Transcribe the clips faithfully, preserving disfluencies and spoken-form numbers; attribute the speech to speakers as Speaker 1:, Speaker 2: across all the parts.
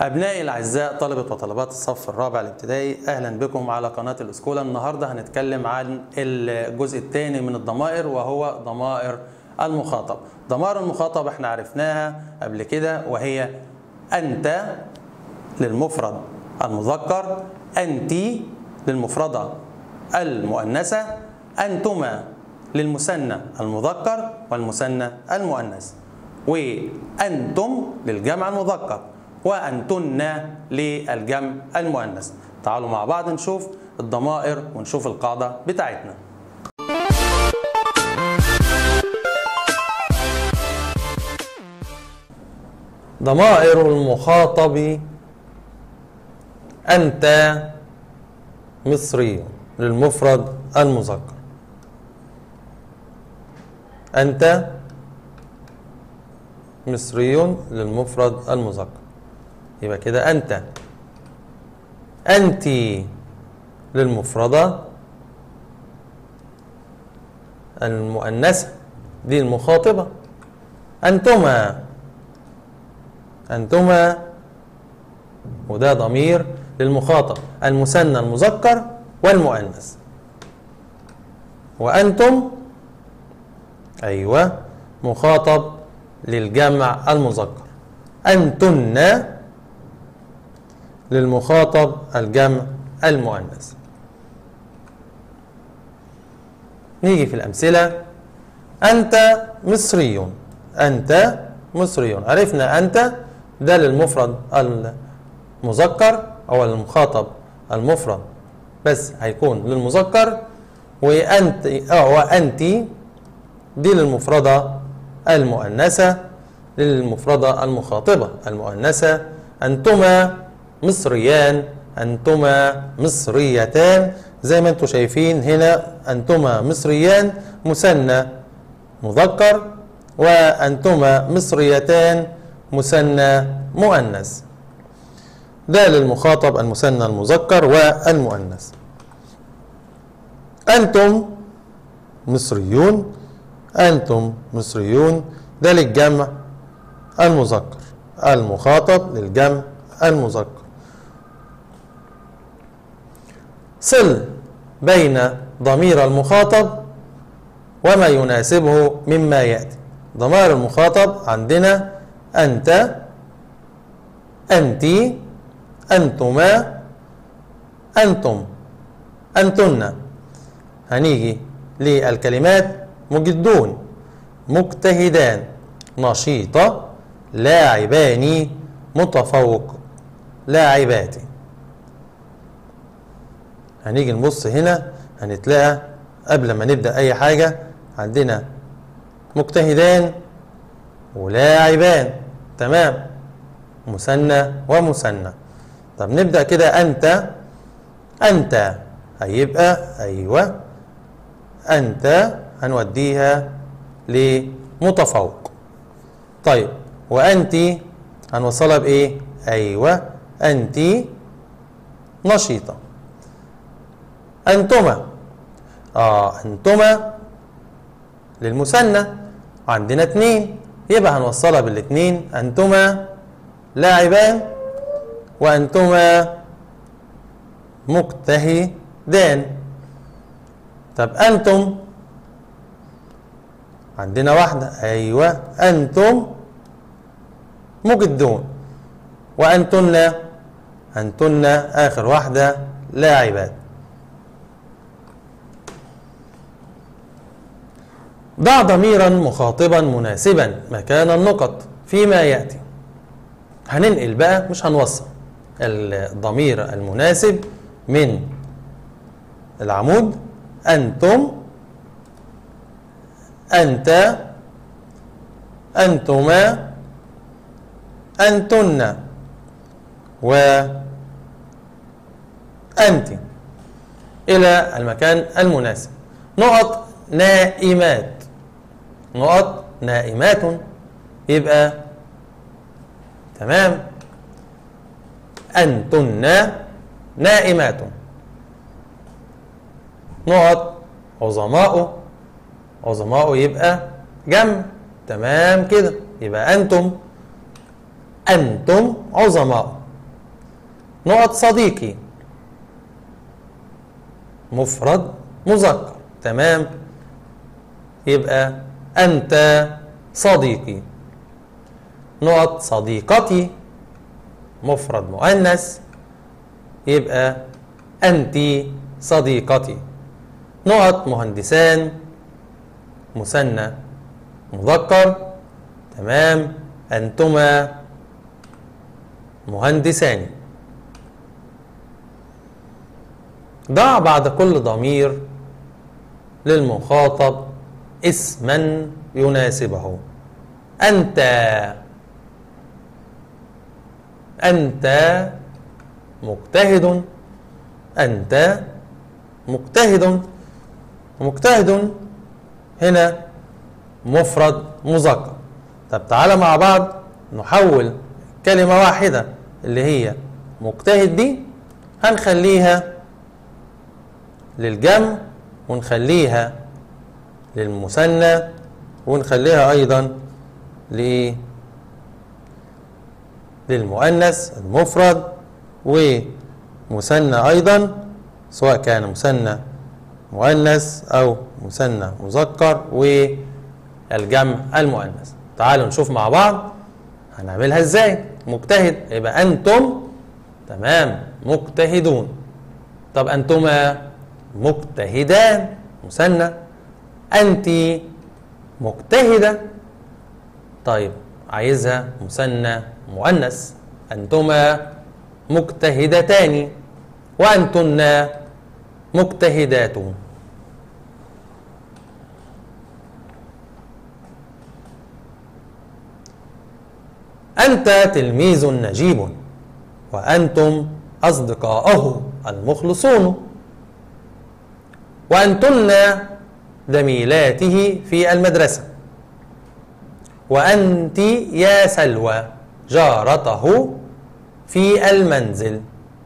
Speaker 1: أبنائي الأعزاء طلبة وطلبات الصف الرابع الابتدائي، أهلا بكم على قناة الأسكولة. النهاردة هنتكلم عن الجزء الثاني من الضمائر وهو ضمائر المخاطب. ضمائر المخاطب احنا عرفناها قبل كده، وهي أنت للمفرد المذكر، أنتِ للمفردة المؤنثة، أنتما للمثنى المذكر والمثنى المؤنث، وأنتم للجمع المذكر، وأنتن للجمع المؤنث. تعالوا مع بعض نشوف الضمائر ونشوف القاعدة بتاعتنا. ضمائر المخاطب: أنت مصري للمفرد المذكر، أنت مصري للمفرد المذكر، يبقى كده أنت. أنتِ للمفردة المؤنثة دي المخاطبة، أنتما أنتما وده ضمير للمخاطب المثنى المذكر والمؤنث، وأنتم أيوة مخاطب للجمع المذكر، أنتن للمخاطب الجمع المؤنث. نيجي في الأمثلة. أنت مصري، أنت مصري، عرفنا أنت ده للمفرد المذكر أو المخاطب المفرد بس هيكون للمذكر، وأنت أو وأنتِ دي للمفردة المؤنثة للمفردة المخاطبة المؤنثة. أنتما مصريان، أنتما مصريتان، زي ما أنتم شايفين هنا أنتما مصريان مثنى مذكر، وأنتما مصريتان مثنى مؤنث. ده للمخاطب المثنى المذكر والمؤنث. أنتم مصريون، أنتم مصريون، ده للجمع المذكر، المخاطب للجمع المذكر. صل بين ضمير المخاطب وما يناسبه مما يأتي. ضمائر المخاطب عندنا أنت، أنتِ، أنتما، أنتم، أنتن. هنيجي للكلمات: مجدون، مجتهدان، نشيطة، لاعبان، متفوق، لاعبات. هنيجي نبص هنا هنتلاقى قبل ما نبدأ أي حاجة عندنا مجتهدان ولاعبان، تمام، مثنى ومثنى. طب نبدأ كده. أنت، أنت هيبقى أيوة أنت هنوديها لمتفوق. طيب وأنتِ هنوصلها بإيه؟ أيوة أنتِ نشيطة. أنتما آه أنتما للمثنى عندنا اتنين، يبقى هنوصلها بالاتنين. أنتما لاعبان وأنتما مجتهدان. طب أنتم عندنا واحدة، أيوة أنتم مجدون، وأنتن أنتن آخر واحدة لاعبات. ضع ضميرا مخاطبا مناسبا مكان النقط فيما يأتي. هننقل بقى مش هنوصل الضمير المناسب من العمود. أنتم، أنت، أنتما، أنتن، وأنتِ إلى المكان المناسب. نقط نائمات، نقط نائمات، يبقى تمام. أنتن نائمات. نقط عظماء، عظماء يبقى جمع، تمام كده، يبقى أنتم أنتم عظماء. نقط صديقي مفرد مذكر. تمام، يبقى أنت صديقي. نقط صديقتي مفرد مؤنث، يبقى أنت صديقتي. نقط مهندسان مثنى مذكر. تمام، أنتما مهندسان. ضع بعد كل ضمير للمخاطب اسما يناسبه. أنت، أنت مجتهد، أنت مجتهد. مجتهد هنا مفرد مذكر. طب تعالى مع بعض نحول كلمة واحدة اللي هي مجتهد دي هنخليها للجمع، ونخليها للمثنى، ونخليها أيضا للمؤنث المفرد ومثنى أيضا، سواء كان مثنى مؤنث أو مثنى مذكر والجمع المؤنث. تعالوا نشوف مع بعض هنعملها ازاي. مجتهد يبقى أنتم، تمام، مجتهدون. طب أنتما مجتهدان مثنى. أنت مجتهدة. طيب عايزها مثنى مؤنث. أنتما مجتهدتان وأنتن مجتهدات. أنت تلميذ نجيب وأنتم أصدقاؤه المخلصون. وأنتن زميلاته في المدرسة. وأنت يا سلوى جارته في المنزل.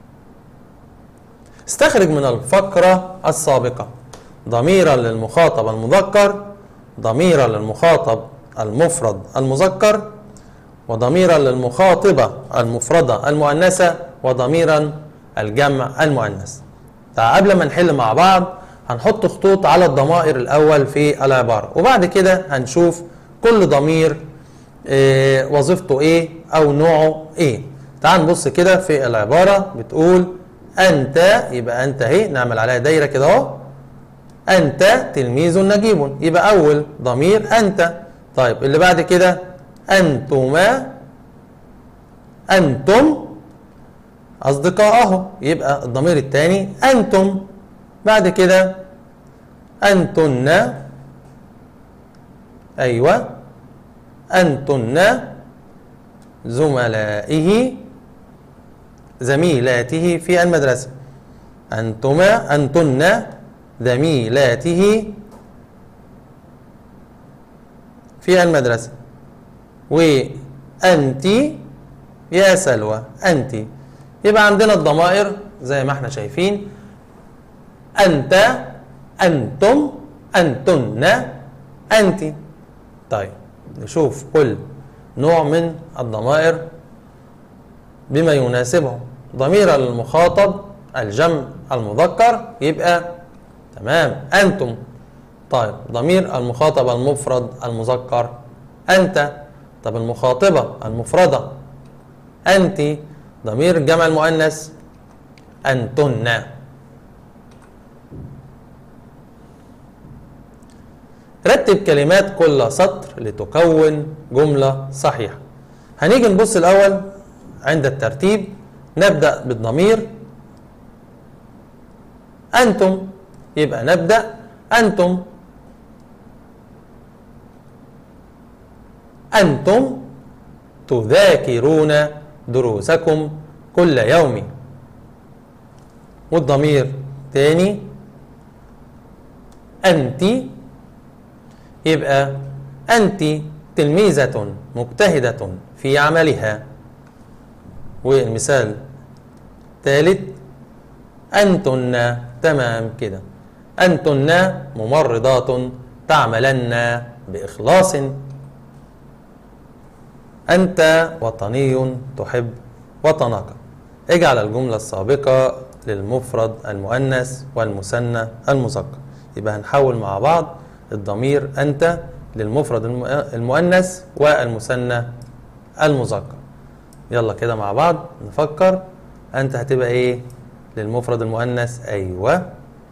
Speaker 1: استخرج من الفقرة السابقة ضميرا للمخاطب المذكر، ضميرا للمخاطب المفرد المذكر، وضميرا للمخاطبة المفردة المؤنثة، وضميرا الجمع المؤنث. قبل ما نحل مع بعض هنحط خطوط على الضمائر الأول في العبارة، وبعد كده هنشوف كل ضمير إيه وظيفته ايه أو نوعه ايه. تعال نبص كده في العبارة. بتقول أنت، يبقى أنت اهي نعمل عليها دايرة كده اهو. أنت تلميذ نجيب، يبقى أول ضمير أنت. طيب اللي بعد كده أنتما، أنتم أصدقاءه، يبقى الضمير الثاني أنتم. بعد كده أنتن، أيوة، أنتن زملائه زميلاته في المدرسة. أنتما، أنتن زميلاته في المدرسة. وأنت يا سلوى، أنت. يبقى عندنا الضمائر زي ما احنا شايفين: أنت، أنتم، أنتن، أنت. طيب نشوف كل نوع من الضمائر بما يناسبه. ضمير المخاطب الجمع المذكر يبقى تمام أنتم. طيب ضمير المخاطب المفرد المذكر أنت. طب المخاطبة المفردة أنت. ضمير الجمع المؤنث أنتن. رتب كلمات كل سطر لتكون جملة صحيحة. هنيجي نبص الأول عند الترتيب. نبدأ بالضمير أنتم، يبقى نبدأ أنتم. أنتم تذاكرون دروسكم كل يوم. والضمير تاني أنت، يبقى أنت تلميذة مجتهدة في عملها. والمثال ثالث أنتن، تمام كده، أنتن ممرضات تعملن بإخلاص. أنت وطني تحب وطنك. اجعل الجملة السابقة للمفرد المؤنث والمثنى المذكر. يبقى هنحول مع بعض الضمير أنت للمفرد المؤنث والمثنى المذكر. يلا كده مع بعض نفكر. أنت هتبقى إيه للمفرد المؤنث؟ أيوة،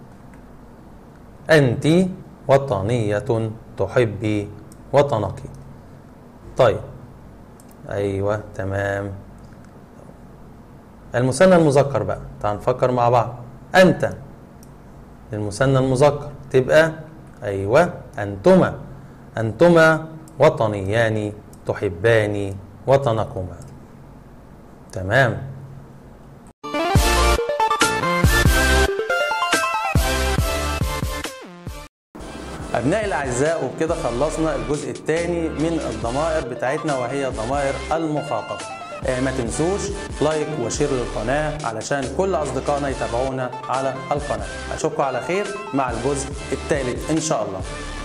Speaker 1: أنت وطنية تحبي وطنك. طيب أيوة تمام. المثنى المذكر بقى تعال نفكر مع بعض. أنت للمثنى المذكر تبقى أيوة أنتما، أنتما وطنيان تحبان وطنكما. تمام. أبنائي الأعزاء، وبكده خلصنا الجزء الثاني من الضمائر بتاعتنا وهي ضمائر المخاطب. ما تنسوش لايك وشير للقناة علشان كل أصدقائنا يتابعونا على القناة. أشوفكم على خير مع الجزء الثالث إن شاء الله.